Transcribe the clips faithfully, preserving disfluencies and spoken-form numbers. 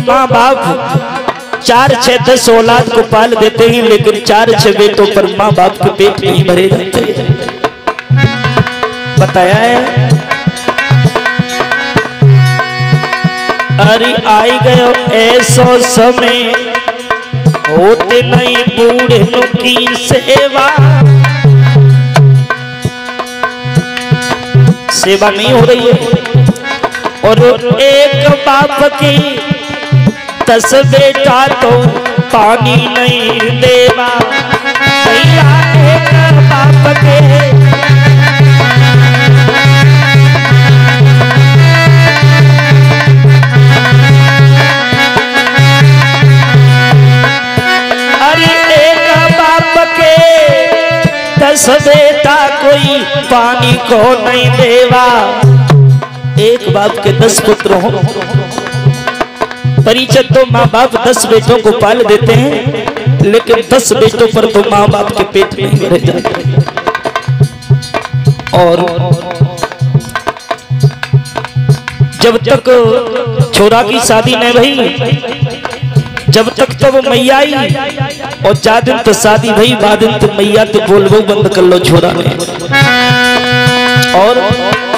माँ बाप चार छह दस औलाद को पाल देते हैं, लेकिन चार छह बेटों पर माँ बाप के पेट नहीं भरे जाते हैं। बताया है। अरे आई गयो ऐसो समय होते नहीं बूढ़े की सेवा, सेवा नहीं हो रही है। और एक बाप की दस बेटा तो पानी नहीं देवा, भैया एक बाप के अरे एक बाप के दस बेटा कोई पानी को नहीं देवा। एक बाप के दस पुत्र हो, परिचय तो माँ बाप दस बेटों को पाल देते हैं, लेकिन दस बेटों पर तो माँ बाप के पेट नहीं भरे जाते। और जब तक छोरा की शादी नहीं भई, जब तक तो वो मैया आई, और चार दिन तो शादी भई, बाद दिन तो मैया तो बोलबो बंद कर लो छोरा ने। और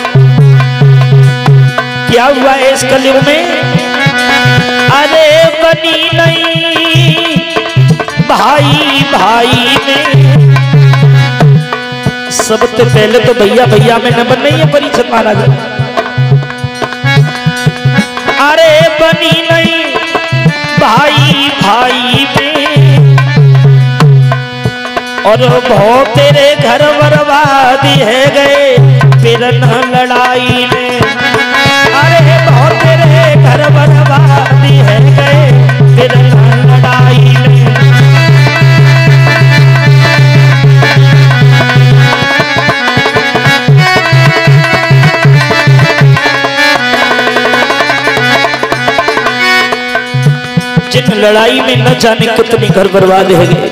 क्या हुआ है इस कलयुग में? अरे बनी नहीं भाई भाई में, सबसे पहले तो भैया भैया में न बन रही है परीक्षित महाराज। अरे बनी नहीं भाई भाई में, और बहुत तेरे घर बर्बादी है गए फिर न लड़ाई में। अरे बहुत तेरे घर बर्बादी है गए फिर न लड़ाई में। जिन लड़ाई में न जाने कितनी घर बर्बाद है गए।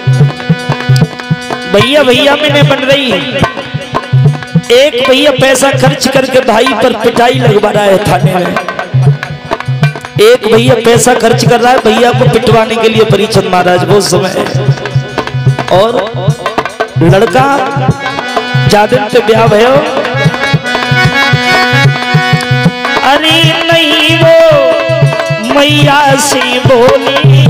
भैया भैया में न बन रही है। एक भैया पैसा खर्च करके भाई पर पिटाई लगवा रहा है थाने में। एक भैया पैसा खर्च कर रहा है भैया को पिटवाने के लिए परीक्षित महाराज वो समय है। और लड़का ज्यादा पे ब्याह भयो, अरे नहीं वो मैया से बोली,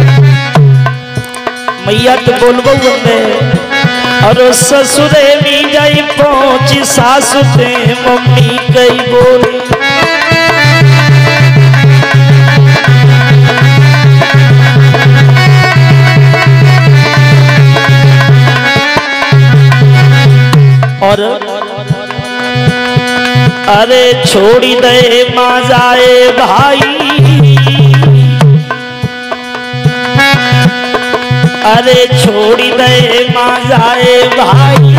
मैया तो बोलबो बंदे। और ससुरे भी जाई पहुंची सासु ते मम्मी कई बोली। और अरे छोड़ी दे माँ जाए भाई, अरे छोड़ी दे माँ जाए भाई।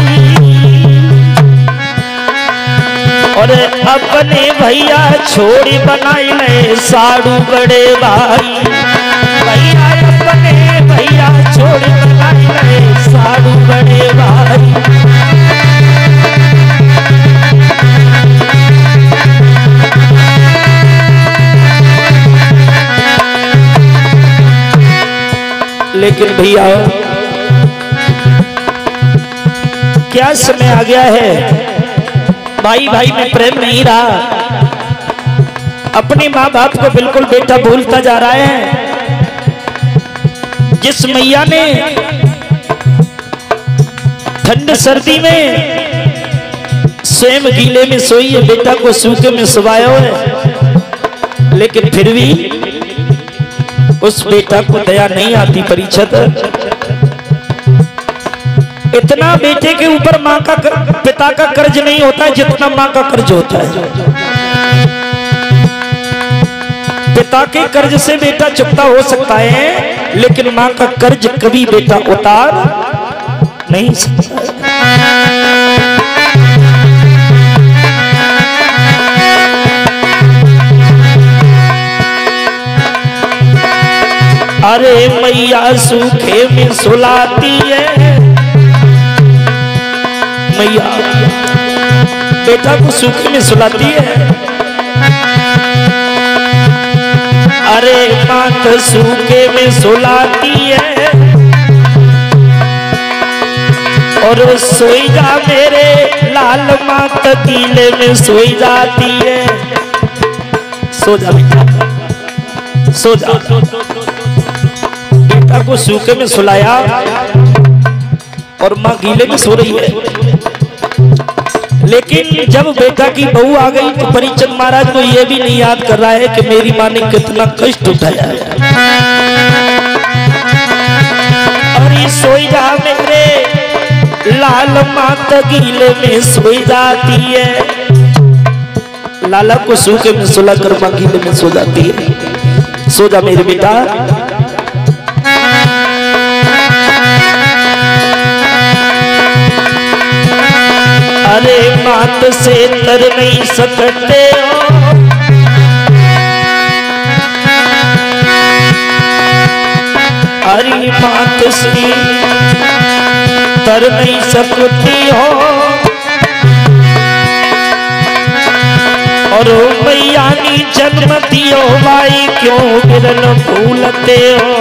और अपने भैया छोड़ी बनाई ले साड़ू बड़े भाई। भैया अपने भैया छोड़ी बनाई ले साड़ू बड़े भाई। लेकिन भैया क्या समय आ गया है, भाई भाई में प्रेम नहीं रहा। अपने माँ बाप को बिल्कुल बेटा भूलता जा रहा है। जिस मैया ने ठंड सर्दी में स्वयं गीले में सोई है, बेटा को सूखे में सुवाया है, लेकिन फिर भी उस बेटा को दया नहीं आती। परीक्षित इतना बेटे के ऊपर माँ का पिता का कर्ज नहीं होता है जितना माँ का कर्ज होता है। पिता के कर्ज से बेटा चुकता हो सकता है, लेकिन माँ का कर्ज कभी बेटा उतार नहीं सकता। अरे मैया सूखे में सुलाती है, मैया बेटा को सूखे में सुलाती है। अरे मात सूखे में सुलाती है और सोई जा मेरे लाल मात गीले में सोई जाती है। सो जा बेटा, सो जा। बेटा को सूखे में सुलाया और माँ गीले में सो रही है। लेकिन जब बेटा की बहू आ गई तो परिचन्न महाराज को यह भी नहीं याद कर रहा है कि मेरी माँ ने कितना कष्ट उठाया है। अरे सोई जा मेरे लाल मात गीले में सोई जाती है। लाला को सूखे में सुला कर माँ गीले में सो जाती है। सो जा मेरे बेटा। अरे मात से तर नहीं सकते हो, अरे मात से तर नहीं सकती हो और मैया नी जन्म दियो भाई क्यों मिलन भूलते हो।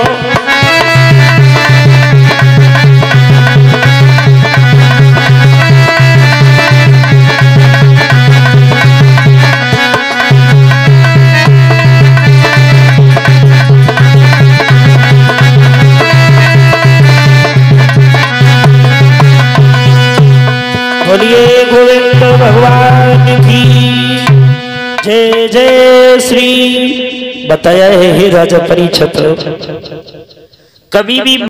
बोलिए गोविंद भगवान की जय जय श्री। बताया है हे राजा परीक्षित, कभी भी